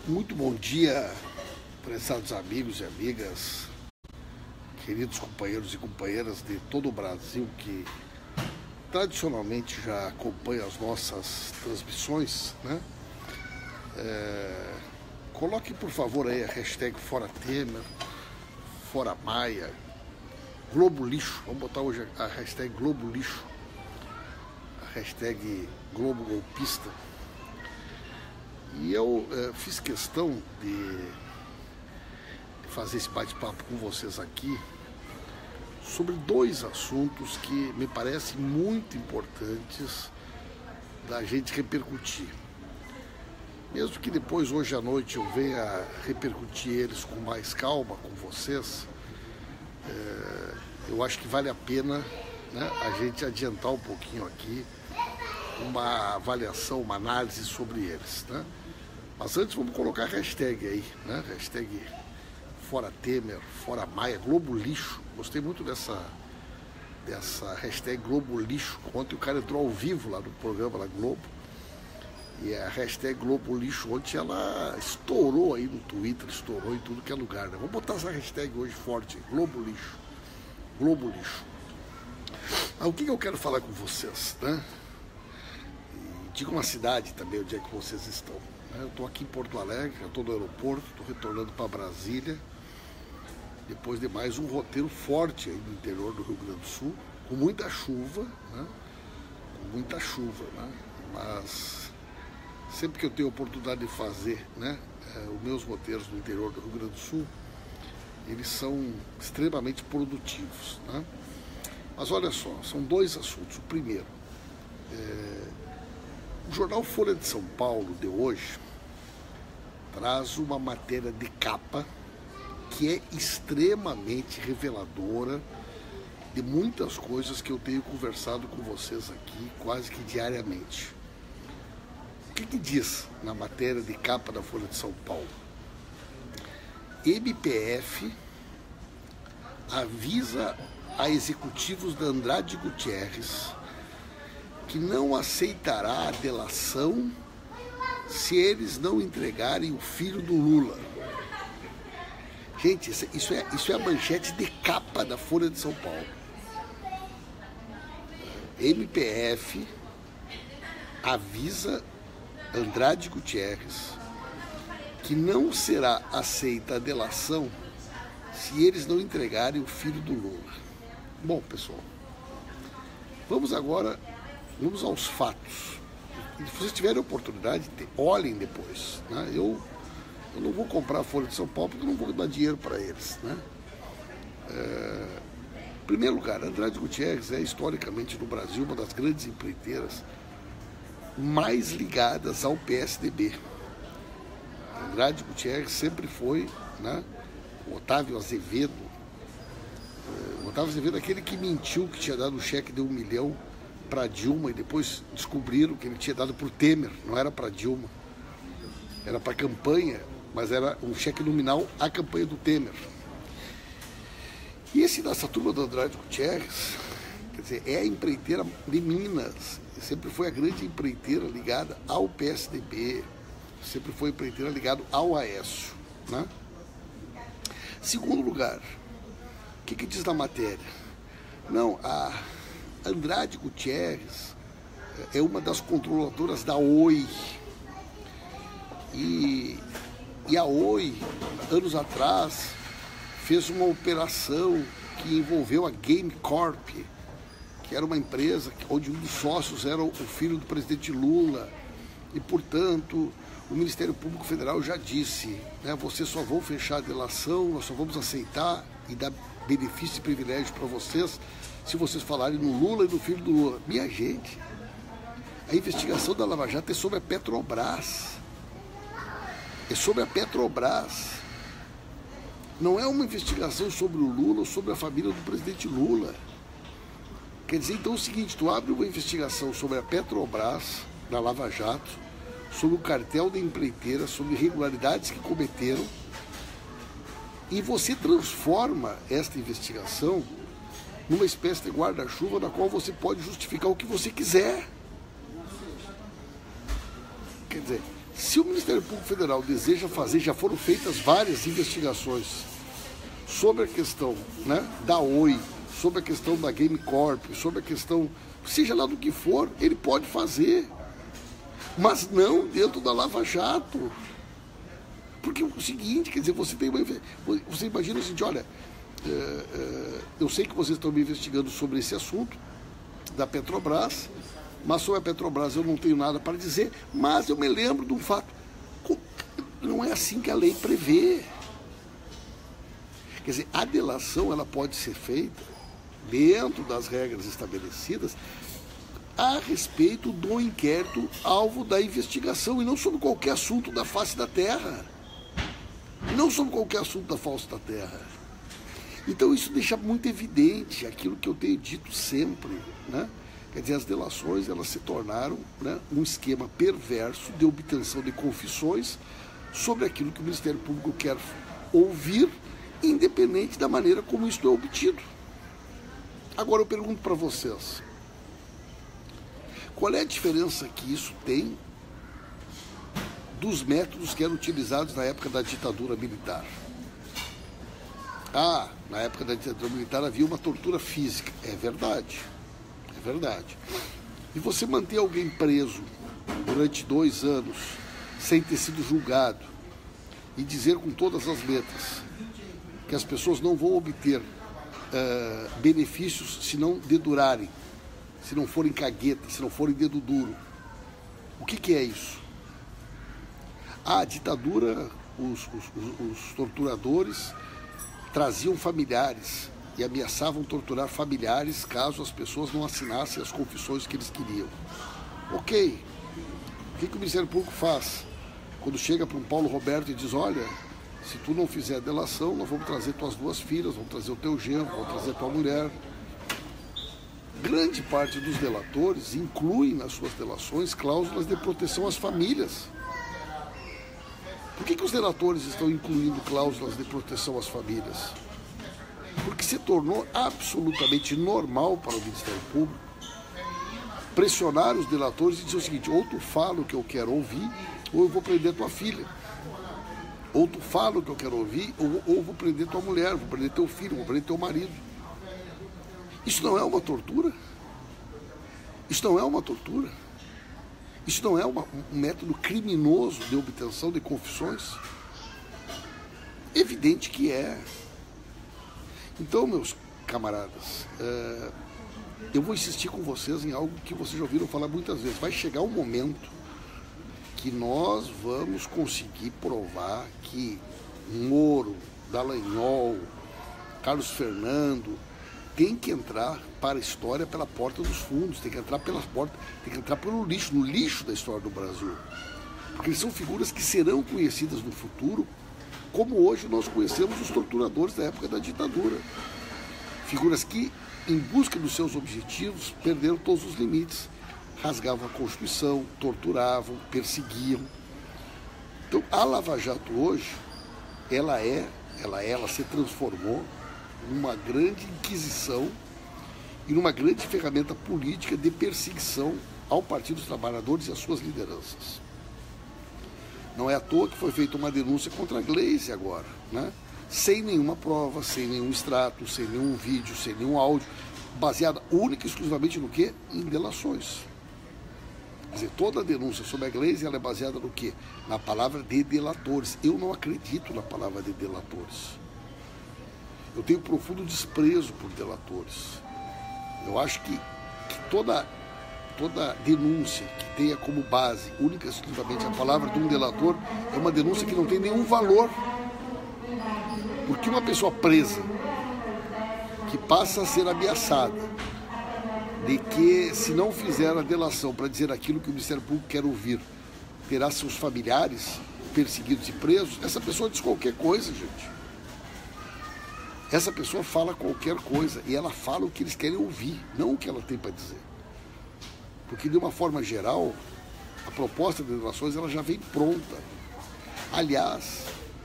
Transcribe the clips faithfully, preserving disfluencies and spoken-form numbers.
Muito bom dia, prezados amigos e amigas, queridos companheiros e companheiras de todo o Brasil que tradicionalmente já acompanha as nossas transmissões, né? É, coloque por favor aí a hashtag Fora Temer, Fora Maia, Globo Lixo. Vamos botar hoje a hashtag Globo Lixo, a hashtag Globo Golpista. E eu é, fiz questão de, de fazer esse bate-papo com vocês aqui sobre dois assuntos que me parecem muito importantes da gente repercutir. Mesmo que depois, hoje à noite, eu venha repercutir eles com mais calma com vocês, é, eu acho que vale a pena, né, a gente adiantar um pouquinho aqui uma avaliação, uma análise sobre eles, né? Mas antes vamos colocar a hashtag aí, né? Hashtag Fora Temer, Fora Maia, Globo Lixo. Gostei muito dessa, dessa hashtag Globo Lixo. Ontem o cara entrou ao vivo lá no programa da Globo. E a hashtag Globo Lixo ontem ela estourou aí no Twitter, estourou em tudo que é lugar, né? Vamos botar essa hashtag hoje forte, Globo Lixo. Globo Lixo. Ah, o que, que eu quero falar com vocês, né? E diga uma cidade também, onde é que vocês estão. Eu estou aqui em Porto Alegre, já estou no aeroporto, estou retornando para Brasília, depois de mais um roteiro forte aí no interior do Rio Grande do Sul, com muita chuva, né? Com muita chuva, né? Mas sempre que eu tenho a oportunidade de fazer, né, é, os meus roteiros no interior do Rio Grande do Sul, eles são extremamente produtivos, né? Mas olha só, são dois assuntos. O primeiro, é, o jornal Folha de São Paulo de hoje traz uma matéria de capa que é extremamente reveladora de muitas coisas que eu tenho conversado com vocês aqui quase que diariamente. O que que diz na matéria de capa da Folha de São Paulo? M P F avisa a executivos da Andrade Gutierrez que não aceitará a delação se eles não entregarem o filho do Lula. Gente, isso é, isso é a manchete de capa da Folha de São Paulo. M P F avisa Andrade Gutierrez que não será aceita a delação se eles não entregarem o filho do Lula. Bom, pessoal, vamos agora... Vamos aos fatos. E se vocês tiverem oportunidade, olhem depois, né? Eu, eu não vou comprar a Folha de São Paulo porque eu não vou dar dinheiro para eles, né? É, em primeiro lugar, Andrade Gutierrez é historicamente no Brasil uma das grandes empreiteiras mais ligadas ao P S D B. Andrade Gutierrez sempre foi, né, o Otávio Azevedo. O Otávio Azevedo é aquele que mentiu que tinha dado um cheque de um milhão para Dilma e depois descobriram que ele tinha dado para o Temer, não era para Dilma, era para a campanha, mas era um cheque nominal à campanha do Temer. E esse dessa turma do Andrade Gutierrez, quer dizer, é a empreiteira de Minas, sempre foi a grande empreiteira ligada ao P S D B, sempre foi a empreiteira ligada ao Aécio, né? Segundo lugar, o que que diz na matéria? Não, a Andrade Gutierrez é uma das controladoras da Oi. E, e a Oi, anos atrás, fez uma operação que envolveu a Game Corp, que era uma empresa onde um dos sócios era o filho do presidente Lula. E, portanto, o Ministério Público Federal já disse, né, vocês só vão fechar a delação, nós só vamos aceitar e dar benefício e privilégio para vocês se vocês falarem no Lula e no filho do Lula. Minha gente, a investigação da Lava Jato é sobre a Petrobras. É sobre a Petrobras. Não é uma investigação sobre o Lula ou sobre a família do presidente Lula. Quer dizer, então é o seguinte, tu abre uma investigação sobre a Petrobras, da Lava Jato, sobre o cartel da empreiteira, sobre irregularidades que cometeram, e você transforma esta investigação numa espécie de guarda-chuva na qual você pode justificar o que você quiser. Quer dizer, Se o Ministério Público Federal deseja fazer, já foram feitas várias investigações sobre a questão, né, da Oi, sobre a questão da Game Corp, sobre a questão, seja lá do que for, ele pode fazer, mas não dentro da Lava Jato. Porque é o seguinte, quer dizer, você tem uma, você imagina o seguinte, olha, é, é, eu sei que vocês estão me investigando sobre esse assunto da Petrobras, mas sobre a Petrobras eu não tenho nada para dizer, mas eu me lembro de um fato. Não é assim que a lei prevê. Quer dizer, a delação ela pode ser feita dentro das regras estabelecidas a respeito do inquérito alvo da investigação e não sobre qualquer assunto da face da terra. Não sobre qualquer assunto da face da terra. Então isso deixa muito evidente aquilo que eu tenho dito sempre, né? Quer dizer, as delações elas se tornaram, né, um esquema perverso de obtenção de confissões sobre aquilo que o Ministério Público quer ouvir, independente da maneira como isso é obtido. Agora eu pergunto para vocês, qual é a diferença que isso tem dos métodos que eram utilizados na época da ditadura militar? Ah, na época da ditadura militar havia uma tortura física. É verdade, é verdade. E você manter alguém preso durante dois anos, sem ter sido julgado, e dizer com todas as letras que as pessoas não vão obter uh, benefícios se não dedurarem, se não forem cagueta, se não forem dedo duro. O que, que é isso? A ditadura, os, os, os, os torturadores traziam familiares e ameaçavam torturar familiares caso as pessoas não assinassem as confissões que eles queriam. Ok, o que, que o Ministério Público faz? Quando chega para um Paulo Roberto e diz, olha, se tu não fizer a delação, nós vamos trazer tuas duas filhas, vamos trazer o teu genro, vamos trazer tua mulher. Grande parte dos delatores inclui nas suas delações cláusulas de proteção às famílias. Por que, que os delatores estão incluindo cláusulas de proteção às famílias? Porque se tornou absolutamente normal para o Ministério Público pressionar os delatores e dizer o seguinte, ou tu fala o que eu quero ouvir, ou eu vou prender tua filha. Ou tu fala o que eu quero ouvir, ou, ou eu vou prender tua mulher, vou prender teu filho, vou prender teu marido. Isso não é uma tortura? Isso não é uma tortura? Isso não é uma, um método criminoso de obtenção de confissões? Evidente que é. Então, meus camaradas, é, eu vou insistir com vocês em algo que vocês já ouviram falar muitas vezes. Vai chegar um momento que nós vamos conseguir provar que Moro, Dallagnol, Carlos Fernando tem que entrar para a história pela porta dos fundos, tem que entrar pela porta, tem que entrar pelo lixo, no lixo da história do Brasil. Porque eles são figuras que serão conhecidas no futuro, como hoje nós conhecemos os torturadores da época da ditadura. Figuras que, em busca dos seus objetivos, perderam todos os limites. Rasgavam a Constituição, torturavam, perseguiam. Então, a Lava Jato hoje, ela é, ela, é, ela se transformou numa grande inquisição e numa grande ferramenta política de perseguição ao Partido dos Trabalhadores e às suas lideranças. Não é à toa que foi feita uma denúncia contra a Gleisi agora, né? Sem nenhuma prova, sem nenhum extrato, sem nenhum vídeo, sem nenhum áudio, baseada única e exclusivamente no quê? Em delações. Quer dizer, toda a denúncia sobre a Gleisi ela é baseada no quê? Na palavra de delatores. Eu não acredito na palavra de delatores. Eu tenho profundo desprezo por delatores. Eu acho que, que toda, toda denúncia que tenha como base, única e exclusivamente, a palavra de um delator, é uma denúncia que não tem nenhum valor. Porque uma pessoa presa, que passa a ser ameaçada, de que se não fizer a delação para dizer aquilo que o Ministério Público quer ouvir, terá seus familiares perseguidos e presos, essa pessoa diz qualquer coisa, gente. Essa pessoa fala qualquer coisa e ela fala o que eles querem ouvir, não o que ela tem para dizer. Porque, de uma forma geral, a proposta de delações ela já vem pronta. Aliás,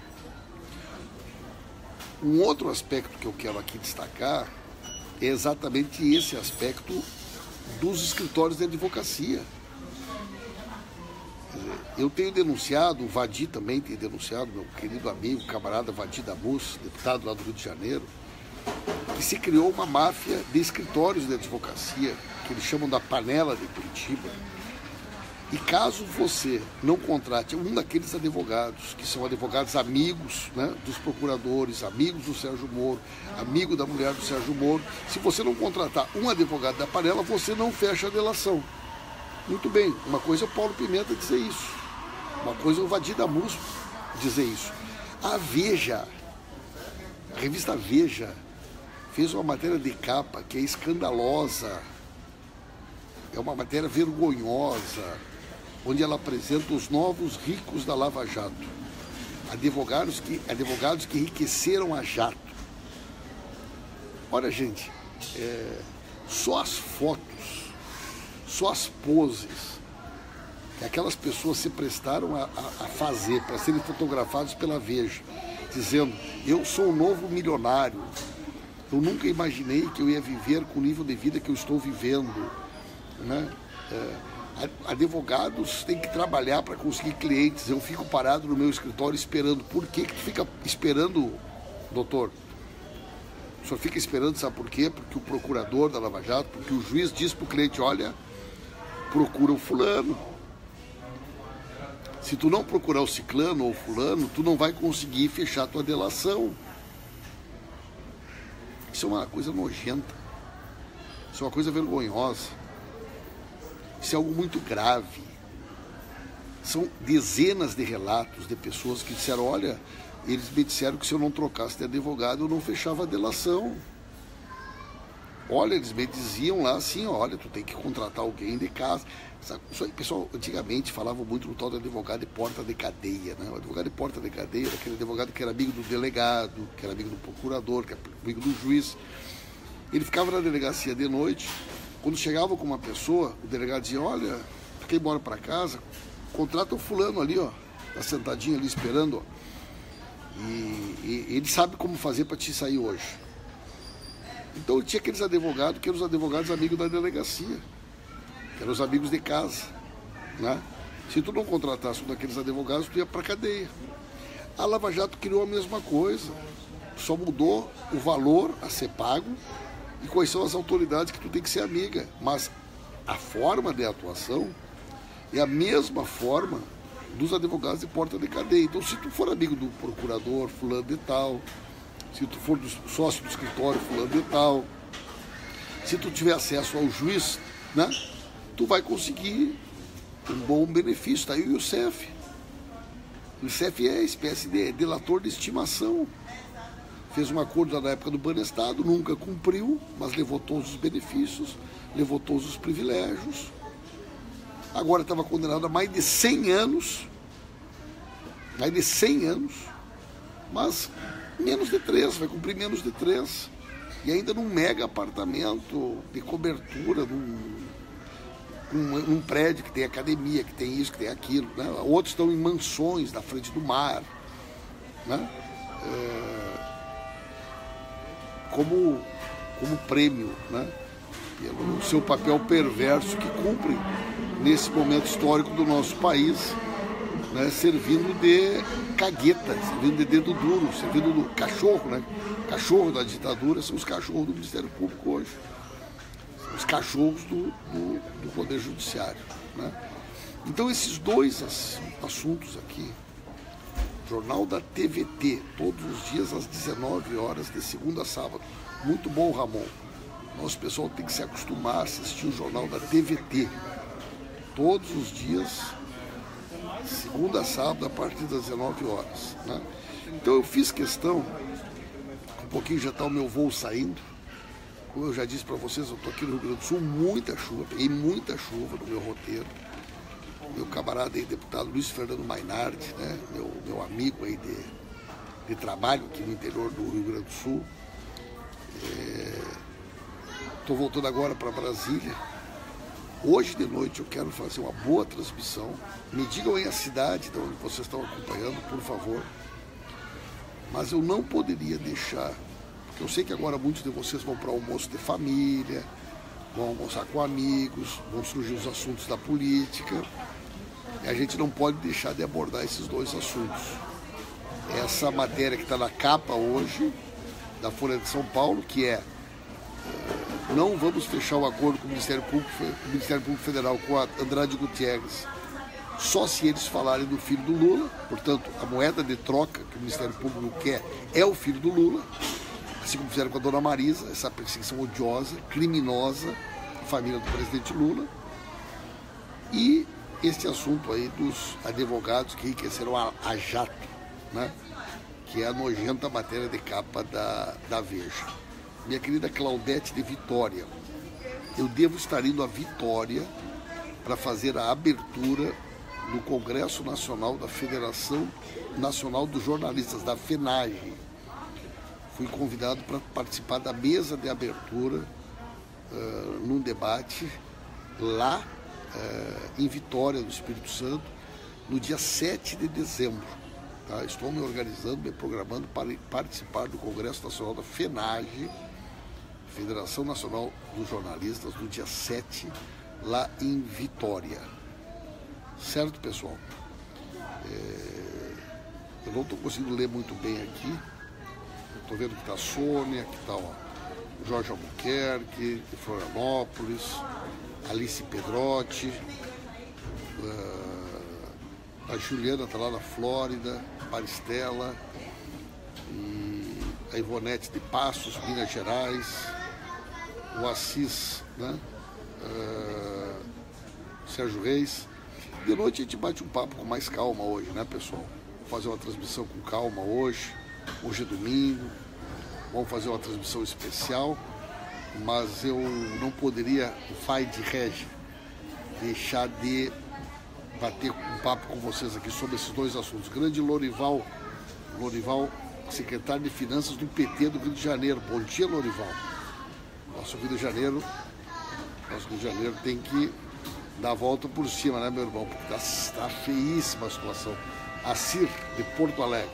um outro aspecto que eu quero aqui destacar é exatamente esse aspecto dos escritórios de advocacia. Eu tenho denunciado, o Vadi também tem denunciado, meu querido amigo, camarada Vadi Damus, deputado lá do Rio de Janeiro, que se criou uma máfia de escritórios de advocacia, que eles chamam da panela de Curitiba. E caso você não contrate um daqueles advogados, que são advogados amigos, né, dos procuradores, amigos do Sérgio Moro, amigo da mulher do Sérgio Moro, se você não contratar um advogado da panela, você não fecha a delação. Muito bem, uma coisa é o Paulo Pimenta dizer isso, uma coisa é o Vadi Damus dizer isso. A Veja, a revista Veja, fez uma matéria de capa que é escandalosa, é uma matéria vergonhosa, onde ela apresenta os novos ricos da Lava Jato, advogados que, advogados que enriqueceram a jato. Olha, gente, é, só as fotos, só as poses que aquelas pessoas se prestaram a, a, a fazer para serem fotografados pela Veja, dizendo, eu sou o novo milionário, eu nunca imaginei que eu ia viver com o nível de vida que eu estou vivendo, né? É, advogados têm que trabalhar para conseguir clientes, eu fico parado no meu escritório esperando. Por que que tu fica esperando, doutor? O senhor fica esperando, sabe por quê? Porque o procurador da Lava Jato, porque o juiz diz para o cliente, olha, procura o fulano. Se tu não procurar o ciclano ou o fulano, tu não vai conseguir fechar a tua delação. Isso é uma coisa nojenta, isso é uma coisa vergonhosa. Isso é algo muito grave. São dezenas de relatos de pessoas que disseram, olha, eles me disseram que se eu não trocasse de advogado, eu não fechava a delação. Olha, eles me diziam lá assim, olha, tu tem que contratar alguém de casa. Isso aí, pessoal, antigamente falavam muito no tal de advogado de porta de cadeia, né? O advogado de porta de cadeia era aquele advogado que era amigo do delegado, que era amigo do procurador, que era amigo do juiz. Ele ficava na delegacia de noite. Quando chegava com uma pessoa, o delegado dizia, olha, quem mora para casa, contrata o fulano ali, ó, tá sentadinho ali esperando, ó, e, e ele sabe como fazer para te sair hoje. Então tinha aqueles advogados que eram os advogados amigos da delegacia, que eram os amigos de casa, né? Se tu não contratasse um daqueles advogados, tu ia para cadeia. A Lava Jato criou a mesma coisa, só mudou o valor a ser pago, e quais são as autoridades que tu tem que ser amiga. Mas a forma de atuação é a mesma forma dos advogados de porta de cadeia. Então, se tu for amigo do procurador fulano de tal, se tu for do sócio do escritório fulano de tal, se tu tiver acesso ao juiz, né, tu vai conseguir um bom benefício. Tá aí o Youssef. O Youssef é espécie de delator de estimação. Fez um acordo na época do Banestado, nunca cumpriu, mas levou todos os benefícios, levou todos os privilégios. Agora estava condenado a mais de cem anos, mais de cem anos, mas menos de três, vai cumprir menos de três. E ainda num mega apartamento de cobertura, num, num, num prédio que tem academia, que tem isso, que tem aquilo, né? Outros estão em mansões na frente do mar, né? É... Como, como prêmio, né, pelo seu papel perverso que cumpre nesse momento histórico do nosso país, né, servindo de cagueta, servindo de dedo duro, servindo do cachorro, né? Cachorro da ditadura são os cachorros do Ministério Público hoje, são os cachorros do, do, do Poder Judiciário, né? Então esses dois assuntos aqui, Jornal da T V T, todos os dias às dezenove horas, de segunda a sábado. Muito bom, Ramon. Nosso pessoal tem que se acostumar a assistir o Jornal da T V T. Todos os dias, segunda a sábado, a partir das dezenove horas. Né? Então eu fiz questão, um pouquinho já está o meu voo saindo. Como eu já disse para vocês, eu estou aqui no Rio Grande do Sul, muita chuva, peguei muita chuva no meu roteiro. Meu camarada aí, deputado Luiz Fernando Mainardi, né? meu, meu amigo aí de, de trabalho aqui no interior do Rio Grande do Sul. Estou é, voltando agora para Brasília. Hoje de noite eu quero fazer uma boa transmissão. Me digam aí a cidade de onde vocês estão acompanhando, por favor. Mas eu não poderia deixar, porque eu sei que agora muitos de vocês vão para almoço de família, vão almoçar com amigos, vão surgir os assuntos da política. E a gente não pode deixar de abordar esses dois assuntos. Essa matéria que está na capa hoje, da Folha de São Paulo, que é não vamos fechar o acordo com o Ministério Público, o Ministério Público Federal, com a Andrade Gutierrez, só se eles falarem do filho do Lula. Portanto, a moeda de troca que o Ministério Público quer é o filho do Lula, assim como fizeram com a dona Marisa, essa perseguição odiosa, criminosa, a família do presidente Lula. E este assunto aí dos advogados que enriqueceram a, a jato, né? Que é a nojenta matéria de capa da, da Veja. Minha querida Claudete de Vitória, eu devo estar indo a Vitória para fazer a abertura do Congresso Nacional da Federação Nacional dos Jornalistas, da FENAGE. Fui convidado para participar da mesa de abertura uh, num debate lá uh, em Vitória, no Espírito Santo, no dia sete de dezembro. Tá? Estou me organizando, me programando para participar do Congresso Nacional da FENAGE, Federação Nacional dos Jornalistas, no dia sete, lá em Vitória. Certo, pessoal? É... Eu não estou conseguindo ler muito bem aqui. Estou vendo que está a Sônia, que está o Jorge Albuquerque, de Florianópolis, Alice Pedrotti, uh... a Juliana está lá na Flórida, Maristela, e a Ivonete de Passos, Minas Gerais, o Assis, né? Uh... Sérgio Reis. De noite a gente bate um papo com mais calma hoje, né, pessoal? Vou fazer uma transmissão com calma hoje. Hoje é domingo. Vamos fazer uma transmissão especial. Mas eu não poderia, o Fai de Regi, deixar de bater um papo com vocês aqui sobre esses dois assuntos. Grande Lorival, Lorival, secretário de Finanças do P T do Rio de Janeiro. Bom dia, Lorival. Nosso Rio de Janeiro, nosso Rio de Janeiro tem que dar a volta por cima, né, meu irmão? Porque tá, tá feíssima a situação. Acir, de Porto Alegre.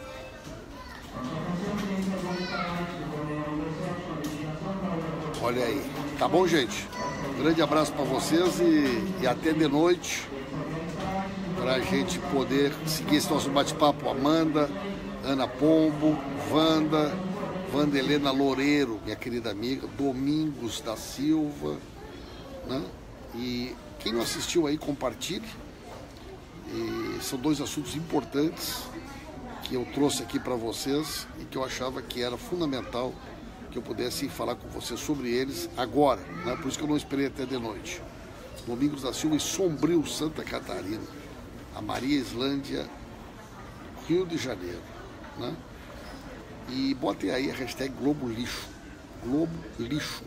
Olha aí. Tá bom, gente? Grande abraço para vocês e, e até de noite, para a gente poder seguir esse nosso bate-papo. Amanda, Ana Pombo, Wanda, Wanda Helena Loureiro, minha querida amiga, Domingos da Silva, né? E quem não assistiu aí, compartilhe. E são dois assuntos importantes que eu trouxe aqui para vocês e que eu achava que era fundamental que eu pudesse falar com vocês sobre eles agora, né? Por isso que eu não esperei até de noite. Domingos da Silva e Sombrio, Santa Catarina. A Maria Islândia, Rio de Janeiro, né? E botem aí a hashtag Globo Lixo. Globo Lixo.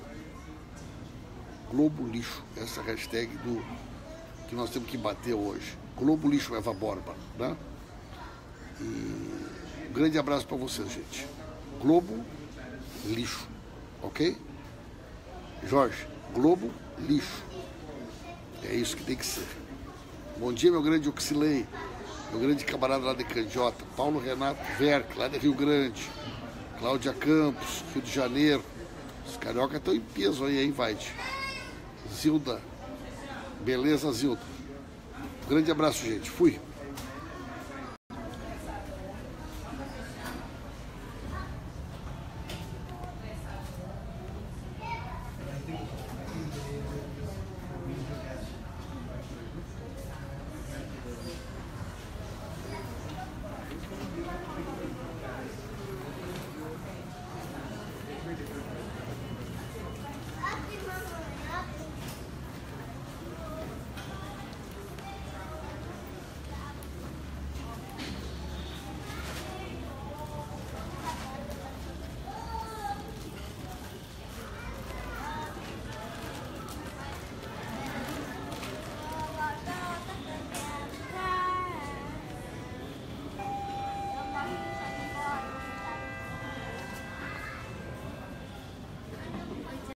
Globo Lixo, essa hashtag do, que nós temos que bater hoje. Globo Lixo, Eva Borba, né? E um grande abraço para vocês, gente. Globo Lixo, ok? Jorge, Globo Lixo. É isso que tem que ser. Bom dia, meu grande Oxilei, meu grande camarada lá de Candiota, Paulo Renato Verk, lá de Rio Grande, Cláudia Campos, Rio de Janeiro. Os cariocas estão em peso aí, hein, Vaide? Zilda, beleza, Zilda? Um grande abraço, gente. Fui.